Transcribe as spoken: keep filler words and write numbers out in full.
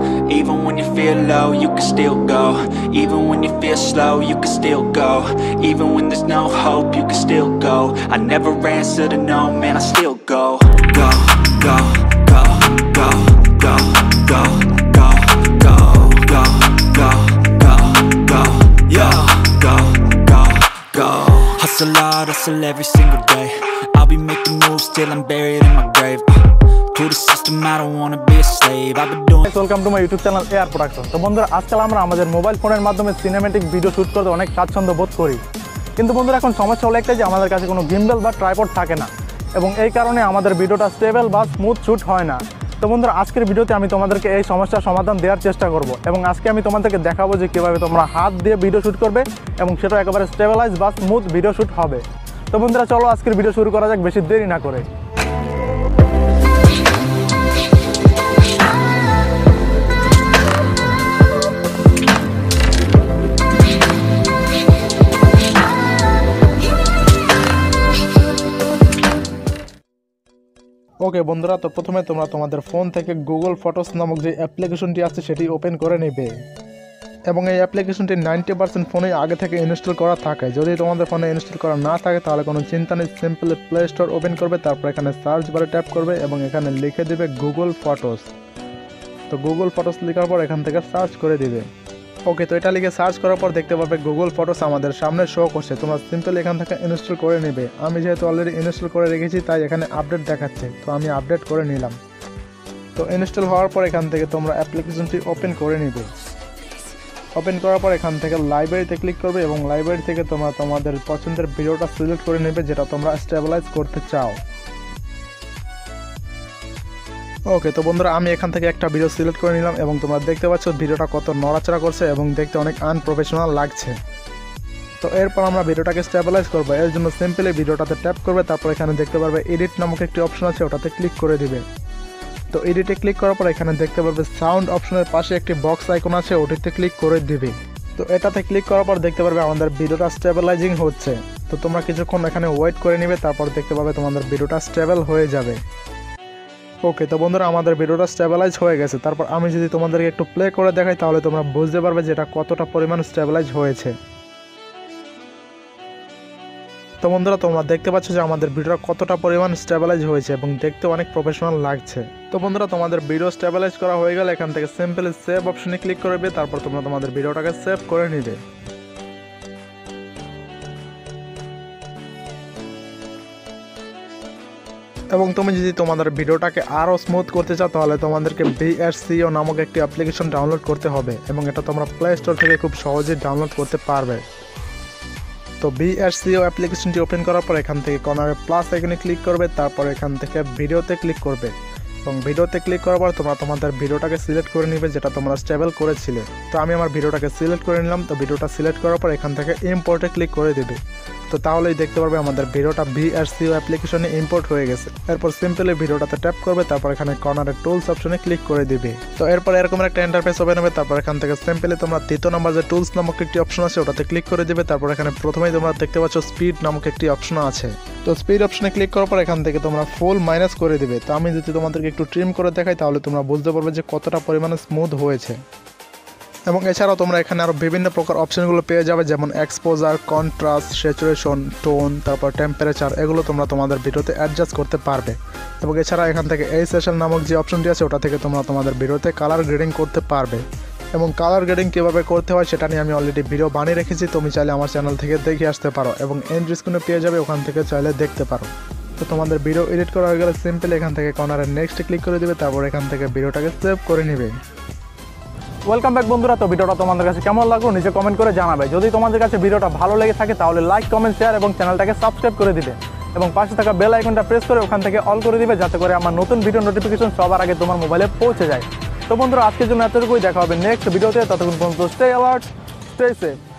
Even when you feel low, you can still go. Even when you feel slow, you can still go. Even when there's no hope, you can still go. I never answer to no, man, I still go. Go, go, go, go, go, go, go, go, go, go, go, go, yo, go, go, go. Hustle hard, hustle every single day. I'll be making moves till I'm buried in my grave. To the system, I don't wanna be a slave. I've been doing. Welcome to my YouTube channel Air Production. তো বন্ধুরা আজকাল আমরা আমাদের mobile ফোনের মাধ্যমে cinematic video shoot করতে অনেক স্বাচ্ছন্দ্য বোধ করি, কিন্তু বন্ধুরা এখন সমস্যা হলো একটা যে আমাদের কাছে কোনো গিম্বল বা ট্রাইপড থাকে না, এবং এই কারণে আমাদের ভিডিওটা স্টেবল বা স্মুথ শুট হয় না। তো বন্ধুরা আজকের ভিডিওতে আমি তোমাদেরকে এই সমস্যার সমাধান দেওয়ার চেষ্টা করব, এবং আজকে আমি তোমাদেরকে দেখাবো যে কীভাবে তোমরা হাত দিয়ে ভিডিও শুট করবে এবং সেটা একেবারে স্টেবিলাইজ বা স্মুথ ভিডিও শুট হবে। তো বন্ধুরা চলো আজকের ভিডিও শুরু করা যাক বেশি দেরি না করে। ওকে বন্ধুরা, তো প্রথমে তোমরা তোমাদের ফোন থেকে গুগল ফটোস নামক যে অ্যাপ্লিকেশনটি আছে সেটি ওপেন করে নেবে, এবং এই অ্যাপ্লিকেশনটি নাইনটি পার্সেন্ট ফোনে আগে থেকে ইনস্টল করা থাকে। যদি তোমাদের ফোনে ইনস্টল করা না থাকে তাহলে কোনো চিন্তা নেই, সিম্পলি প্লে স্টোর ওপেন করবে, তারপর এখানে সার্চ বারে ট্যাপ করবে এবং এখানে লিখে দেবে গুগল ফটোস। তো গুগল ফটোস লেখার পর এখান থেকে সার্চ করে দিবে। ওকে, তো এটা লিখে সার্চ করার পর দেখতে পাবে গুগল ফটোস আমাদের সামনে শো করছে। তোমরা সিম্পলি এখান থেকে ইনস্টল করে নেবে। আমি যেহেতু অলরেডি ইনস্টল করে রেখেছি তাই এখানে আপডেট দেখাচ্ছে, তো আমি আপডেট করে নিলাম। তো ইনস্টল হওয়ার পর এখান থেকে তোমরা অ্যাপ্লিকেশনটি ওপেন করে নেবে। ওপেন করার পর এখান থেকে লাইব্রেরিতে ক্লিক করবে এবং লাইব্রেরি থেকে তোমরা তোমাদের পছন্দের ভিডিওটা সিলেক্ট করে নেবে যেটা তোমরা স্টেবিলাইজ করতে চাও। ওকে, তো বন্ধুরা আমি এখান থেকে একটা ভিডিও সিলেক্ট করে নিলাম এবং তোমরা দেখতে পাচ্ছ ভিডিওটা কত নড়াচড়া করছে এবং দেখতে অনেক আনপ্রফেশনাল লাগছে। তো এরপর আমরা ভিডিওটাকে স্টেবিলাইজ করবো। এর জন্য সিম্পলি ভিডিওটাতে ট্যাপ করবে, তারপর এখানে দেখতে পারবে এডিট নামক একটি অপশন আছে, ওটাতে ক্লিক করে দিবে। তো এডিটে ক্লিক করার পর এখানে দেখতে পারবে সাউন্ড অপশনের পাশে একটি বক্স আইকন আছে, ওটিতে ক্লিক করে দিবে। তো এটাতে ক্লিক করার পর দেখতে পারবে আমাদের ভিডিওটা স্টেবিলাইজিং হচ্ছে। তো তোমরা কিছুক্ষণ এখানে ওয়েট করে নিবে, তারপর দেখতে পাবে তোমাদের ভিডিওটা স্টেবল হয়ে যাবে। ওকে, তো বন্ধুরা আমাদের ভিডিওটা স্টেবিলাইজ হয়ে গেছে। তারপর আমি যদি তোমাদেরকে একটু প্লে করে দেখাই তাহলে তোমরা বুঝতে পারবে যে এটা কতটা পরিমাণ স্টেবিলাইজ হয়েছে। তো বন্ধুরা তোমরা দেখতে পাচ্ছ যে আমাদের ভিডিওটা কতটা পরিমাণ স্টেবিলাইজ হয়েছে এবং দেখতে অনেক প্রফেশনাল লাগছে। তো বন্ধুরা তোমাদের ভিডিও স্টেবিলাইজ করা হয়ে গেলে এখান থেকে সিম্পলি সেভ অপশনে ক্লিক করবে, তারপর তোমরা তোমাদের ভিডিওটাকে সেভ করে নিবে। এবং তুমি যদি তোমাদের ভিডিওটাকে আরও স্মুথ করতে চাও তাহলে তোমাদেরকে পিআরসি নামক একটি অ্যাপ্লিকেশন ডাউনলোড করতে হবে, এবং এটা তোমরা প্লে স্টোর থেকে খুব সহজেই ডাউনলোড করতে পারবে। তো পিআরসি অ্যাপ্লিকেশনটি ওপেন করার পর এখান থেকে কর্নারে প্লাস আইকনে ক্লিক করবে, তারপর এখান থেকে ভিডিওতে ক্লিক করবে, এবং ভিডিওতে ক্লিক করার পর তোমরা তোমাদের ভিডিওটাকে সিলেক্ট করে নিবে যেটা তোমরা স্টেবল করেছিলে। তো আমি আমার ভিডিওটাকে সিলেক্ট করে নিলাম। তো ভিডিওটা সিলেক্ট করার পর এখান থেকে ইম্পোর্টে ক্লিক করে দেবে। তো তাহলেই দেখতে পারবে আমাদের ভিডিওটা পিআরসি অ্যাপ্লিকেশনে ইম্পোর্ট হয়ে গেছে। এরপর সিম্পলি ভিডিওটাতে ট্যাপ করবে, তারপর এখানে কর্নারে টুলস অপশনে ক্লিক করে দিবে। তো এরপর এরকম একটা ইন্টারফেস ওপেন হবে। তারপর এখান থেকে সিম্পলি তোমরা তৃতীয় নাম্বার যে টুলস নামক একটি অপশন আছে ওটাতে ক্লিক করে দিবে। তারপর এখানে প্রথমেই তোমরা দেখতে পাচ্ছ স্পিড নামক একটি অপশন আছে। তো স্পিড অপশনে ক্লিক করার পর এখান থেকে তোমরা ফুল মাইনাস করে দিবে। তো আমি যদি তোমাদেরকে একটু ট্রিম করে দেখাই তাহলে তোমরা বুঝতে পারবে যে কতটা পরিমাণে স্মুথ হয়েছে। এবং এছাড়াও তোমরা এখানে আরও বিভিন্ন প্রকার অপশনগুলো পেয়ে যাবে, যেমন এক্সপোজার, কন্ট্রাস্ট, স্যাচুরেশন, টোন, তারপর টেম্পারেচার, এগুলো তোমরা তোমাদের ভিডিওতে অ্যাডজাস্ট করতে পারবে। এবং এছাড়া এখান থেকে এই সেশন নামক যে অপশনটি আছে ওটা থেকে তোমরা তোমাদের ভিডিওতে কালার গ্রেডিং করতে পারবে। এবং কালার গ্রেডিং কীভাবে করতে হয় সেটা নিয়ে আমি অলরেডি ভিডিও বানিয়ে রেখেছি, তুমি চাইলে আমার চ্যানেল থেকে দেখে আসতে পারো, এবং এন্ড স্ক্রিনে পেয়ে যাবে, ওখান থেকে চাইলে দেখতে পারো। তো তোমাদের ভিডিও এডিট করা হয়ে গেলে সিম্পলি এখান থেকে কর্নারে নেক্সটে ক্লিক করে দেবে, তারপর এখান থেকে ভিডিওটাকে সেভ করে নেবে। ওয়েলকাম ব্যাক বন্ধুরা, তো ভিডিওটা তোমাদের কাছে কেমন লাগলো নিচে কমেন্ট করে জানাবে। যদি তোমাদের কাছে ভিডিওটা ভালো লেগে থাকে তাহলে লাইক, কমেন্ট, শেয়ার এবং চ্যানেলটাকে সাবস্ক্রাইব করে দিবে, এবং পাশে থাকা বেল আইকনটা প্রেস করে ওখান থেকে অল করে দিবে, যাতে করে আমার নতুন ভিডিও নোটিফিকেশন সবার আগে তোমার মোবাইলে পৌঁছে যায়। তো বন্ধুরা আজকের জন্য এতটুকুই, দেখা হবে নেক্সট ভিডিওতে। ততক্ষণ পর্যন্ত স্টে অ্যালার্ট, স্টে সেফ।